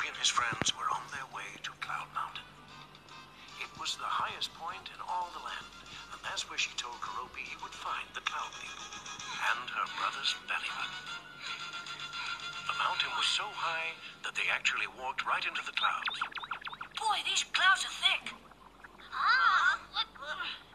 Keroppi and his friends were on their way to Cloud Mountain. It was the highest point in all the land, and that's where she told Keroppi he would find the Cloud People and her brother's belly button. The mountain was so high that they actually walked right into the clouds. Boy, these clouds are thick. Ah, what?